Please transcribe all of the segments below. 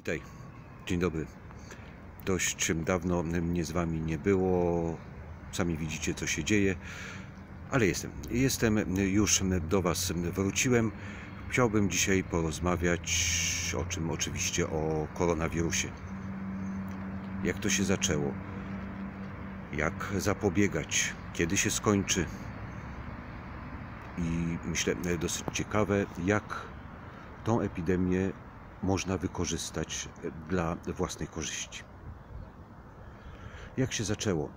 Witaj, dzień dobry. Dość dawno mnie z Wami nie było, sami widzicie, co się dzieje, ale jestem, już do Was wróciłem. Chciałbym dzisiaj porozmawiać o czym? Oczywiście o koronawirusie. Jak to się zaczęło? Jak zapobiegać? Kiedy się skończy? I myślę, dosyć ciekawe, jak tą epidemię można wykorzystać dla własnej korzyści. Jak się zaczęło?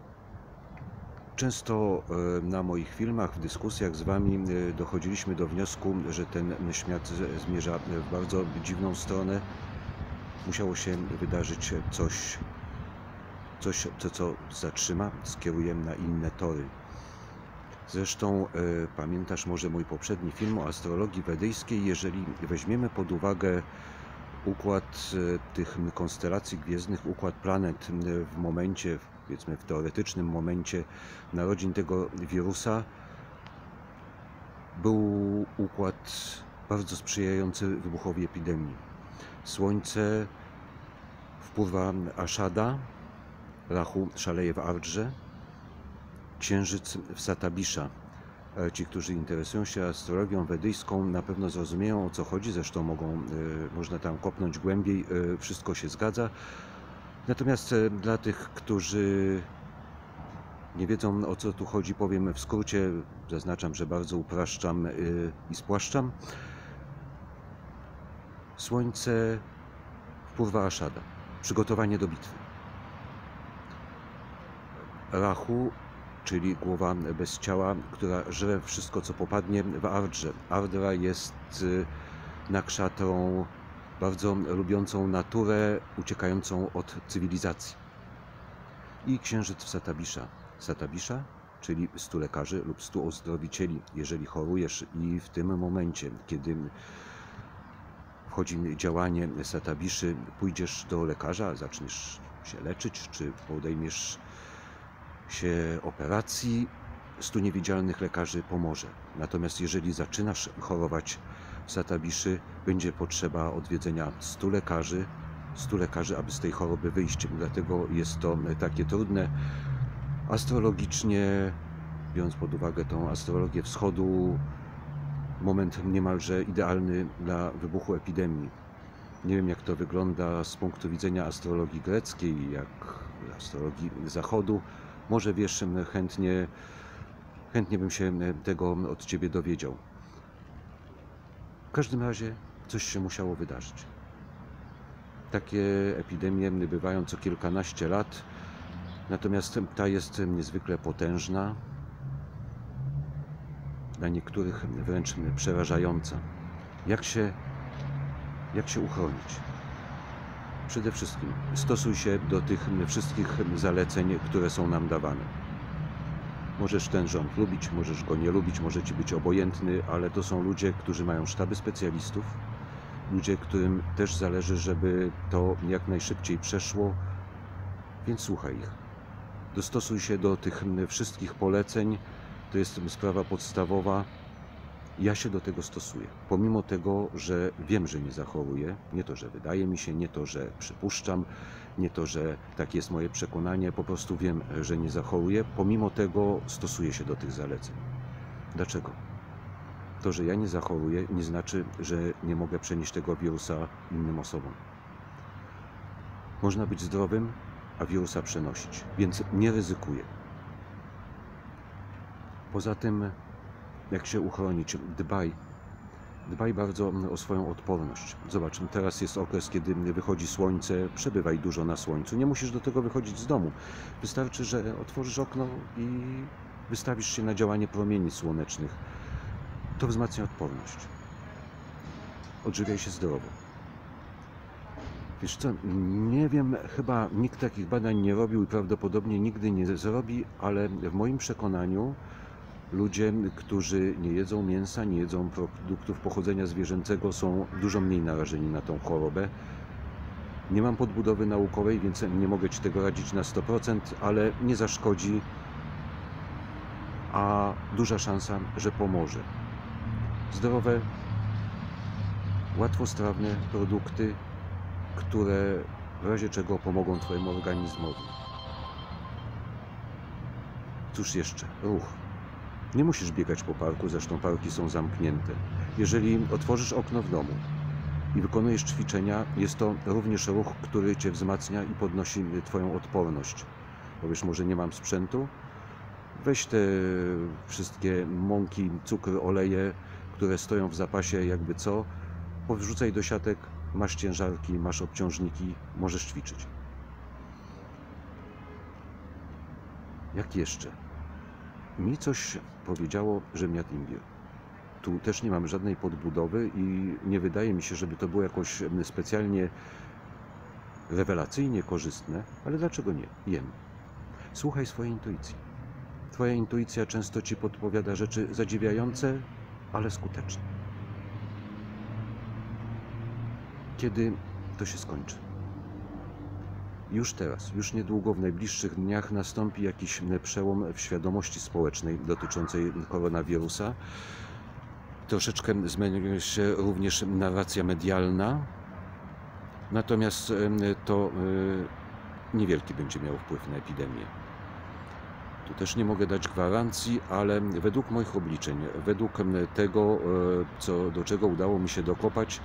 Często na moich filmach, w dyskusjach z Wami dochodziliśmy do wniosku, że ten świat zmierza w bardzo dziwną stronę. Musiało się wydarzyć coś, co zatrzyma, skieruje na inne tory. Zresztą pamiętasz może mój poprzedni film o astrologii wedyjskiej. Jeżeli weźmiemy pod uwagę układ tych konstelacji gwiezdnych, układ planet w momencie, powiedzmy w teoretycznym momencie narodzin tego wirusa, był układ bardzo sprzyjający wybuchowi epidemii. Słońce wpływa Ashada, Rahu szaleje w Ardrze, Księżyc w Satabisza. Ci, którzy interesują się astrologią wedyjską, na pewno zrozumieją, o co chodzi. Zresztą można tam kopnąć głębiej, wszystko się zgadza. Natomiast dla tych, którzy nie wiedzą, o co tu chodzi, powiem w skrócie, zaznaczam, że bardzo upraszczam i spłaszczam. Słońce wpływa Ashada, przygotowanie do bitwy. Rahu, czyli głowa bez ciała, która żre wszystko, co popadnie w Ardrze. Ardra jest nakszatrą bardzo lubiącą naturę, uciekającą od cywilizacji. I księżyc w Satabisza. Satabisza, czyli 100 lekarzy lub 100 uzdrowicieli. Jeżeli chorujesz i w tym momencie, kiedy wchodzi działanie Satabiszy, pójdziesz do lekarza, zaczniesz się leczyć, czy podejmiesz się operacji, 100 niewidzialnych lekarzy pomoże. Natomiast jeżeli zaczynasz chorować w Satabiszy, będzie potrzeba odwiedzenia 100 lekarzy, aby z tej choroby wyjść. Dlatego jest to takie trudne. Astrologicznie, biorąc pod uwagę tą astrologię wschodu, moment niemalże idealny dla wybuchu epidemii. Nie wiem, jak to wygląda z punktu widzenia astrologii greckiej, jak astrologii zachodu. Może wiesz, chętnie bym się tego od Ciebie dowiedział. W każdym razie coś się musiało wydarzyć. Takie epidemie bywają co kilkanaście lat, natomiast ta jest niezwykle potężna, dla niektórych wręcz przerażająca. Jak się uchronić? Przede wszystkim stosuj się do tych wszystkich zaleceń, które są nam dawane. Możesz ten rząd lubić, możesz go nie lubić, może Ci być obojętny, ale to są ludzie, którzy mają sztaby specjalistów, ludzie, którym też zależy, żeby to jak najszybciej przeszło, więc słuchaj ich. Dostosuj się do tych wszystkich poleceń, to jest sprawa podstawowa. Ja się do tego stosuję, pomimo tego, że wiem, że nie zachoruję, nie to, że wydaje mi się, nie to, że przypuszczam, nie to, że takie jest moje przekonanie, po prostu wiem, że nie zachoruję, pomimo tego stosuję się do tych zaleceń. Dlaczego? To, że ja nie zachoruję, nie znaczy, że nie mogę przenieść tego wirusa innym osobom. Można być zdrowym, a wirusa przenosić, więc nie ryzykuję. Poza tym, jak się uchronić? Dbaj bardzo o swoją odporność. Zobacz, teraz jest okres, kiedy wychodzi słońce, przebywaj dużo na słońcu. Nie musisz do tego wychodzić z domu. Wystarczy, że otworzysz okno i wystawisz się na działanie promieni słonecznych. To wzmacnia odporność. Odżywiaj się zdrowo. Wiesz co, nie wiem, chyba nikt takich badań nie robił i prawdopodobnie nigdy nie zrobi, ale w moim przekonaniu ludzie, którzy nie jedzą mięsa, nie jedzą produktów pochodzenia zwierzęcego, są dużo mniej narażeni na tą chorobę. Nie mam podbudowy naukowej, więc nie mogę Ci tego radzić na 100%, ale nie zaszkodzi, a duża szansa, że pomoże. Zdrowe, łatwostrawne produkty, które w razie czego pomogą Twojemu organizmowi. Cóż jeszcze? Ruch. Nie musisz biegać po parku, zresztą parki są zamknięte. Jeżeli otworzysz okno w domu i wykonujesz ćwiczenia, jest to również ruch, który Cię wzmacnia i podnosi Twoją odporność. Powiesz, może nie mam sprzętu? Weź te wszystkie mąki, cukry, oleje, które stoją w zapasie, jakby co, powrzucaj do siatek, masz ciężarki, masz obciążniki, możesz ćwiczyć. Jak jeszcze? Mi coś powiedziało, żebym jadł imbir. Tu też nie mam żadnej podbudowy i nie wydaje mi się, żeby to było jakoś specjalnie rewelacyjnie korzystne, ale dlaczego nie? Jem. Słuchaj swojej intuicji. Twoja intuicja często Ci podpowiada rzeczy zadziwiające, ale skuteczne. Kiedy to się skończy? Już teraz, już niedługo, w najbliższych dniach nastąpi jakiś przełom w świadomości społecznej dotyczącej koronawirusa. Troszeczkę zmieni się również narracja medialna, natomiast to niewielki będzie miał wpływ na epidemię. Tu też nie mogę dać gwarancji, ale według moich obliczeń, według tego, do czego udało mi się dokopać,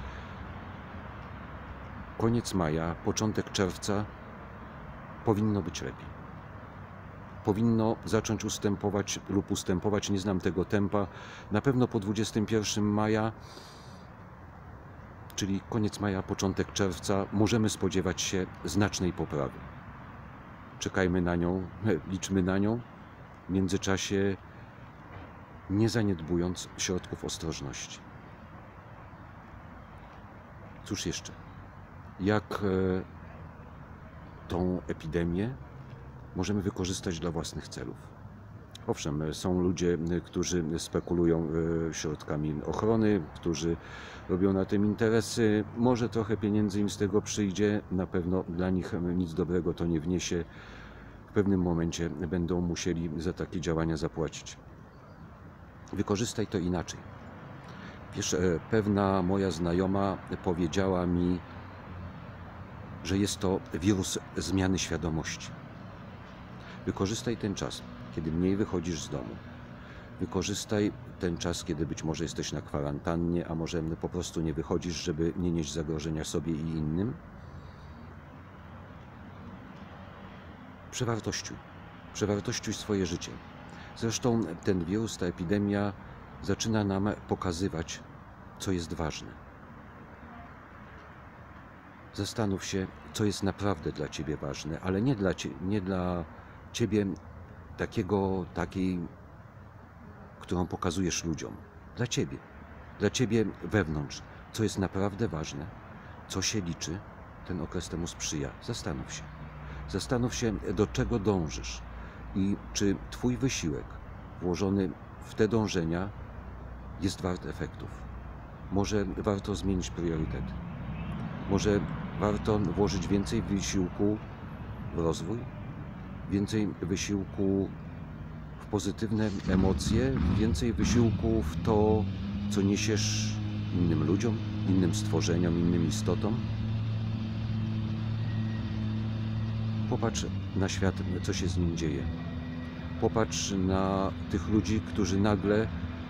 koniec maja, początek czerwca powinno być lepiej. Powinno zacząć ustępować lub ustępować, nie znam tego tempa, na pewno po 21 maja, czyli koniec maja, początek czerwca, możemy spodziewać się znacznej poprawy. Czekajmy na nią, liczmy na nią, w międzyczasie nie zaniedbując środków ostrożności. Cóż jeszcze? Jak tą epidemię możemy wykorzystać dla własnych celów? Owszem, są ludzie, którzy spekulują środkami ochrony, którzy robią na tym interesy. Może trochę pieniędzy im z tego przyjdzie, na pewno dla nich nic dobrego to nie wniesie. W pewnym momencie będą musieli za takie działania zapłacić. Wykorzystaj to inaczej. Wiesz, pewna moja znajoma powiedziała mi, że jest to wirus zmiany świadomości. Wykorzystaj ten czas, kiedy mniej wychodzisz z domu. Wykorzystaj ten czas, kiedy być może jesteś na kwarantannie, a może po prostu nie wychodzisz, żeby nie nieść zagrożenia sobie i innym. Przewartościuj swoje życie. Zresztą ten wirus, ta epidemia zaczyna nam pokazywać, co jest ważne. Zastanów się, co jest naprawdę dla Ciebie ważne, ale nie dla Ciebie takiej, którą pokazujesz ludziom. Dla Ciebie wewnątrz, co jest naprawdę ważne, co się liczy, ten okres temu sprzyja. Zastanów się, do czego dążysz i czy Twój wysiłek włożony w te dążenia jest wart efektów. Może warto zmienić priorytety. Może warto włożyć więcej wysiłku w rozwój, więcej wysiłku w pozytywne emocje, więcej wysiłku w to, co niesiesz innym ludziom, innym stworzeniom, innym istotom. Popatrz na świat, co się z nim dzieje. Popatrz na tych ludzi, którzy nagle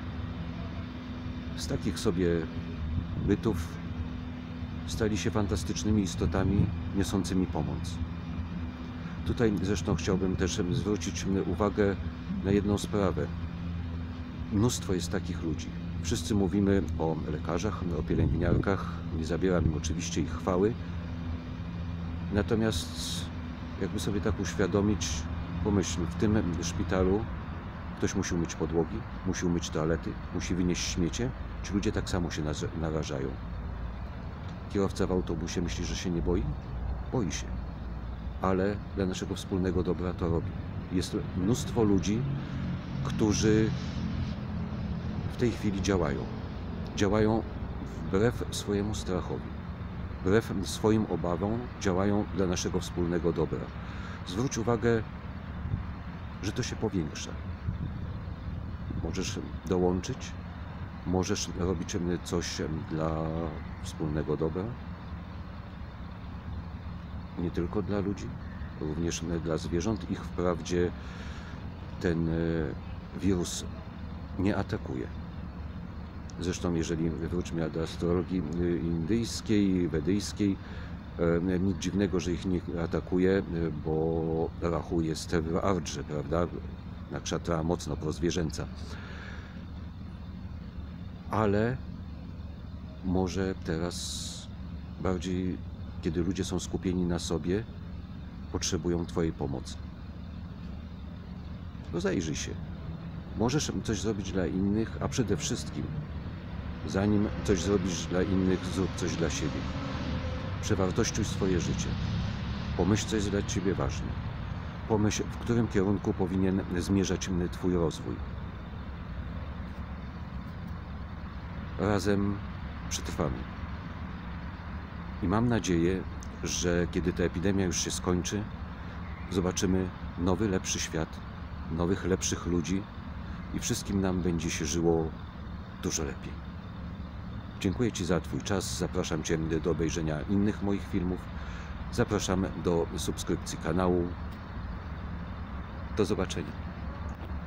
z takich sobie bytów stali się fantastycznymi istotami niosącymi pomoc. Tutaj zresztą chciałbym też zwrócić uwagę na jedną sprawę. Mnóstwo jest takich ludzi. Wszyscy mówimy o lekarzach, o pielęgniarkach, nie zabieram im oczywiście ich chwały. Natomiast jakby sobie tak uświadomić, pomyśl, w tym szpitalu ktoś musi umyć podłogi, musi umyć toalety, musi wynieść śmiecie. Ci ludzie tak samo się narażają. Kierowca w autobusie myśli, że się nie boi? Boi się. Ale dla naszego wspólnego dobra to robi. Jest mnóstwo ludzi, którzy w tej chwili działają. Działają wbrew swojemu strachowi, wbrew swoim obawom, działają dla naszego wspólnego dobra. Zwróć uwagę, że to się powiększa. Możesz dołączyć, możesz robić coś dla wspólnego dobra. nie tylko dla ludzi, również dla zwierząt. Ich wprawdzie ten wirus nie atakuje. Zresztą jeżeli wróćmy do astrologii indyjskiej, wedyjskiej, nic dziwnego, że ich nie atakuje, bo Rahu jest w Ardrze, prawda? Nakshatra mocno prozwierzęca. Ale może teraz bardziej, kiedy ludzie są skupieni na sobie, potrzebują Twojej pomocy. Rozejrzyj się. Możesz coś zrobić dla innych, a przede wszystkim, zanim coś zrobisz dla innych, zrób coś dla siebie. Przewartościuj swoje życie. Pomyśl, co jest dla Ciebie ważne. Pomyśl, w którym kierunku powinien zmierzać Twój rozwój. Razem przetrwamy. I mam nadzieję, że kiedy ta epidemia już się skończy, zobaczymy nowy, lepszy świat, nowych, lepszych ludzi i wszystkim nam będzie się żyło dużo lepiej. Dziękuję Ci za Twój czas. Zapraszam Cię do obejrzenia innych moich filmów. Zapraszam do subskrypcji kanału. Do zobaczenia.